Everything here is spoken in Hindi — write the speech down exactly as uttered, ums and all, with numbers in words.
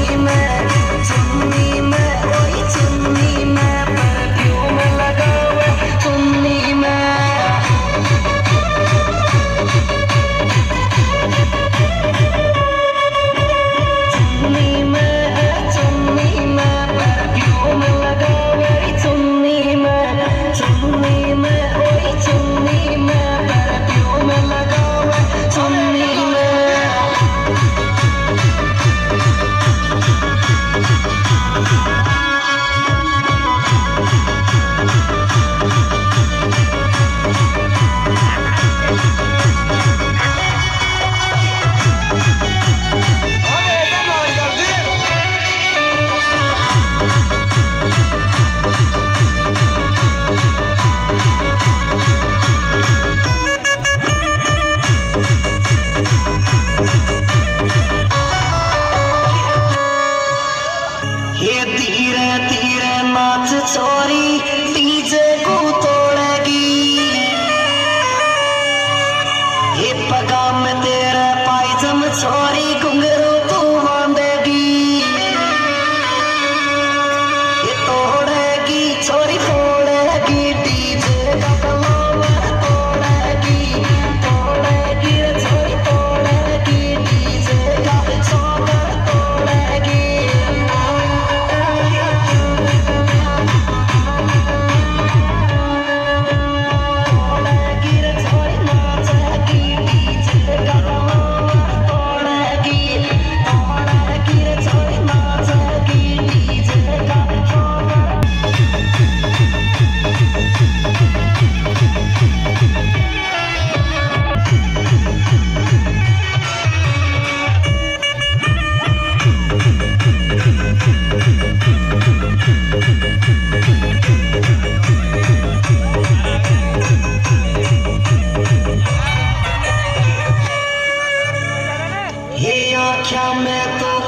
छोरी डीजे को तोड़ेगी ये पगाम में तेरा पायजम छोरी घुंघरू तू बांधेगी ये तोड़ेगी छोरी तोड़ेगी डीजे का कलावा तोड़ेगी तोड़ेगी छोरी तोड़ेगी डीजे का सौदा तोड़ेगी ये आँखें में तो